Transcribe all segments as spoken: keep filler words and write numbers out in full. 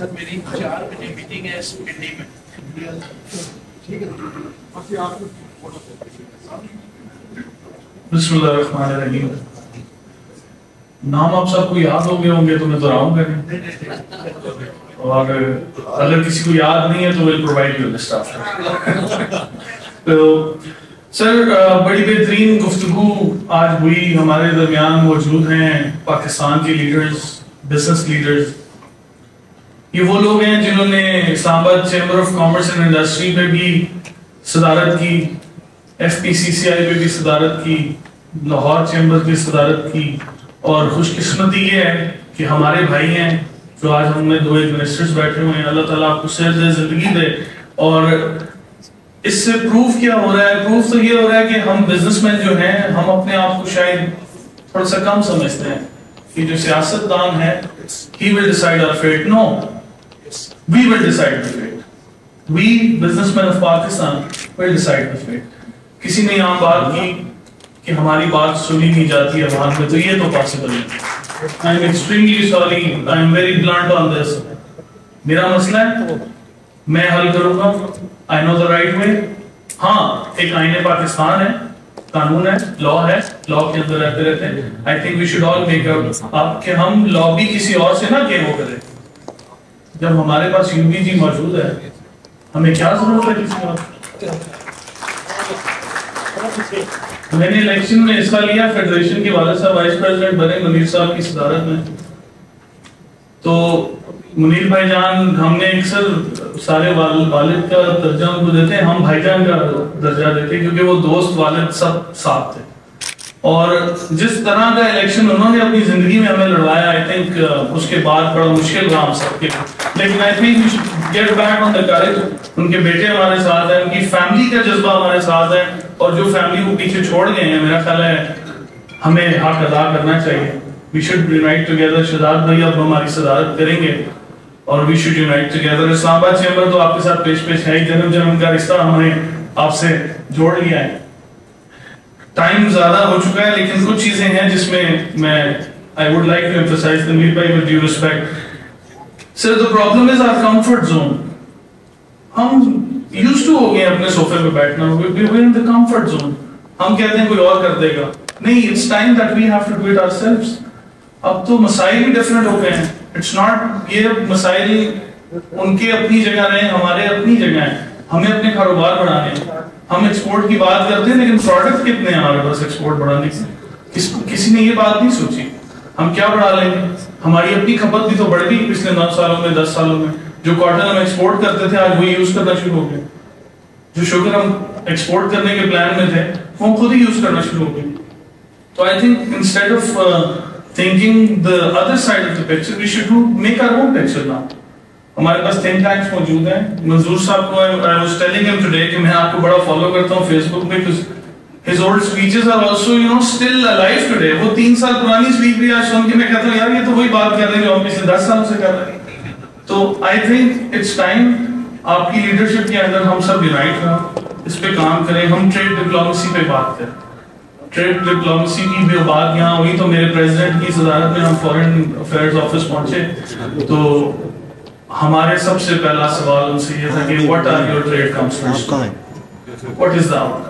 سر میری چار بجے میٹنگ ہے اس پنڈی میں. بسم اللہ الرحمن الرحیم. نام آپ سب کو یاد ہو گئے ہوں گے تو میں دہراؤں گا نہیں, اور اگر کسی کو یاد نہیں ہے تو we'll provide you list after. تو سر بڑی بہترین گفتگو آج ہوئی. ہمارے درمیان موجود ہیں پاکستان کے لیڈرز, بزنس لیڈرز. یہ وہ لوگ ہیں جنہوں نے Islamabad chamber of commerce and industry پہ بھی صدارت کی, ایف پی سی سی آئی پہ بھی صدارت کی, لاہور چیمبر پہ صدارت کی, اور خوش قسمتی یہ ہے کہ ہمارے بھائی ہیں جو آج ہم میں دو ایک منسٹرز بیٹھے ہوئے ہیں. اللہ تعالیٰ آپ کو صحت دے, زندگی دے. اور اس سے پروف کیا ہو رہا ہے؟ پروف تو یہ ہو رہا ہے کہ ہم بزنس مین جو ہیں ہم اپنے آپ کو شاید تھوڑا سا کم سمجھتے ہیں کہ جو سیاست دان ہے he will decide our fate. No, we will decide the fate. We businessmen of Pakistan will decide the fate. کسی نے یہاں بات کی کہ ہماری بات سنی نہیں جاتی عوام میں, تو یہ تو پاسبل ہے. I am extremely sorry, I am very blunt on this. میرا مسئلہ ہے, میں حل کروں گا. I know the right way. ہاں ایک آئین پاکستان ہے, قانون ہے, لا ہے, لا کے اندر رہتے رہتے ہیں. I think we should all make up کہ ہم لا بھی کسی اور سے نہ کہو کریں. جب ہمارے پاس یو بی جی موجود ہے ہمیں کیا ضرورت ہے کسی اور. میں نے الیکشن میں حصہ لیا, فیڈریشن کے والد صاحب وائس پریزیڈنٹ بنے منیر صاحب کی صدارت میں. تو منیر بھائی جان, ہم نے اکثر سارے والد کا درجہ ان کو دیتے ہیں, ہم بھائی جان کا درجہ دیتے ہیں کیونکہ وہ دوست والد سب ساتھ تھے. اور جس طرح کا الیکشن انہوں نے اپنی زندگی میں ہمیں لڑوایا, آئی تھنک اس کے بعد بڑا مشکل رہا ہم سب کے. لیکن I think we should get back on the courage. ان کے بیٹے ہمارے ساتھ ہیں, ان کی فیملی کا جذبہ ہمارے ساتھ ہے, اور جو فیملی کو پیچھے چھوڑ گئے ہیں میرا خیال ہے ہمیں حق ادا کرنا چاہیے. We should unite together. Shahzad بھائی اب ہماری صدارت کریں گے اور we should unite together. Islamabad chamber تو آپ کے ساتھ پیش پیش ہے, جنم جنم کا رشتہ ہمیں آپ سے جوڑ لیا ہے. ٹائم زیادہ ہو چکا ہے لیکن کچھ چیزیں ہیں جس میں میں I would like to emphasize them with due respect. Sir, the problem is our comfort zone. ہم used to ہو گئے اپنے صوفے پہ بیٹھنا, we're in the comfort zone. ہم کہتے ہیں کوئی اور کر دے گا. نہیں, it's time that we have to do it ourselves. اب تو مسائل بھی ڈیفرنٹ ہو گئے ہیں. It's not یہ مسائل ان کے اپنی جگہ رہے, ہمارے اپنی جگہ ہیں. ہمیں اپنے کاروبار بڑھانے ہیں. ہم ایکسپورٹ کی بات کرتے ہیں لیکن پروڈکٹ کتنے ہیں ہمارے پاس ایکسپورٹ بڑھانے کی؟ کس کسی نے یہ بات نہیں سوچی. ہم کیا بڑھا لیں گے؟ ہماری اپنی کھپت بھی تو بڑھ گئی پچھلے نو سالوں میں, دس سالوں میں. جو کاٹن ہم ایکسپورٹ کرتے تھے آج وہ یوز کرنا شروع ہو گئے. جو شوگر ہم ایکسپورٹ کرنے کے پلان میں تھے وہ ہم خود ہی یوز کرنا شروع ہو گئے. تو I think instead of thinking the other side of the picture we should do make our own picture now. ہمارے پاس تھنک ٹینکس موجود ہیں. منظور صاحب کو I was telling him today کہ میں آپ کو بڑا فالو کرتا ہوں فیس بک پہ, his old speeches are also you know still alive today. وہ تین سال پرانی اسپیچ بھی آج سن کے میں کہتا ہوں یار یہ تو وہی بات کر رہے ہیں جو ہم پچھلے دس سالوں سے کر رہے ہیں. تو I think it's time آپ کی لیڈرشپ کے اندر ہم سب یونائٹ ہوں, اس پہ کام کریں. ہم ٹریڈ ڈپلومیسی پہ بات کریں. ٹریڈ ڈپلومیسی کی بھی بات یہاں ہوئی تو میرے پریزیڈنٹ کی صدارت میں ہم فورن افیئرز آفس پہنچے. تو ہمارے سب سے پہلا سوال ان سے یہ تھا کہ what are your trade concerns? What is the outcome?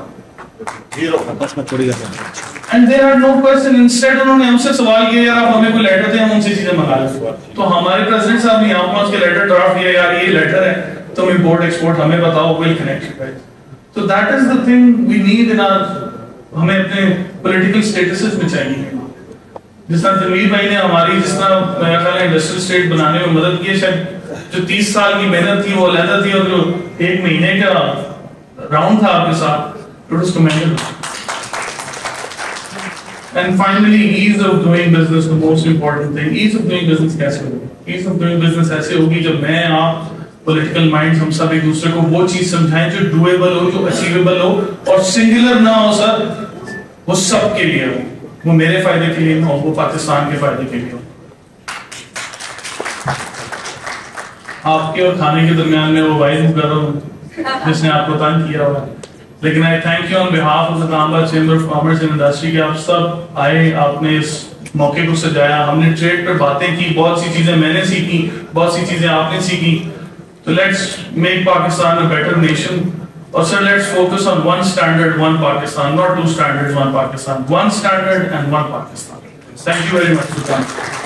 And there are no person. Instead انہوں نے ہم سے سوال کیا یار آپ ہمیں کوئی لیٹر دیں ہم ان سے چیزیں منگا لیں. تو ہمارے پریزیڈنٹ صاحب نے یہاں پہنچ کے لیٹر ڈرافٹ کیا یار یہ لیٹر ہے تم امپورٹ ایکسپورٹ ہمیں بتاؤ, we'll connect you guys. So that is the thing we need in our, ہمیں اپنے پولیٹیکل اسٹیٹسز میں چاہیے. جس طرح تنویر بھائی نے ہماری جس طرح میرا خیال ہے انڈسٹریل اسٹیٹ بنانے میں مدد کی ہے, شاید جو تیس سال کی محنت تھی وہ علیحدہ تھی, اور جو ایک مہینے کا راؤنڈ تھا آپ کے ساتھ it was commendable. And finally, ease of doing business, the most important thing. Ease of doing business کیسے ہوگی؟ Ease of doing business ایسے ہوگی جب میں آپ پولیٹیکل مائنڈ ہم سب ایک دوسرے کو وہ چیز سمجھائیں جو ڈویبل ہو, جو اچیویبل ہو, اور سنگولر نہ ہو سر, وہ سب کے لیے ہو. وہ میرے فائدے کے لیے ہو, وہ پاکستان کے فائدے کے لیے ہو. آپ کے اور کھانے کے درمیان میں وہ واحد مقرر ہوں جس نے آپ کو تنگ کیا ہوا. لیکن I thank you on behalf of the اسلام آباد Chamber of Commerce and Industry کہ آپ سب آئے, آپ نے اس موقع کو سجایا. ہم نے ٹریڈ پر باتیں کی, بہت سی چیزیں میں نے سیکھی, بہت سی چیزیں آپ نے سیکھی. تو let's make Pakistan a better nation. اور sir let's focus on one standard one Pakistan, not two standard one Pakistan, one standard and one Pakistan. Thank you very much.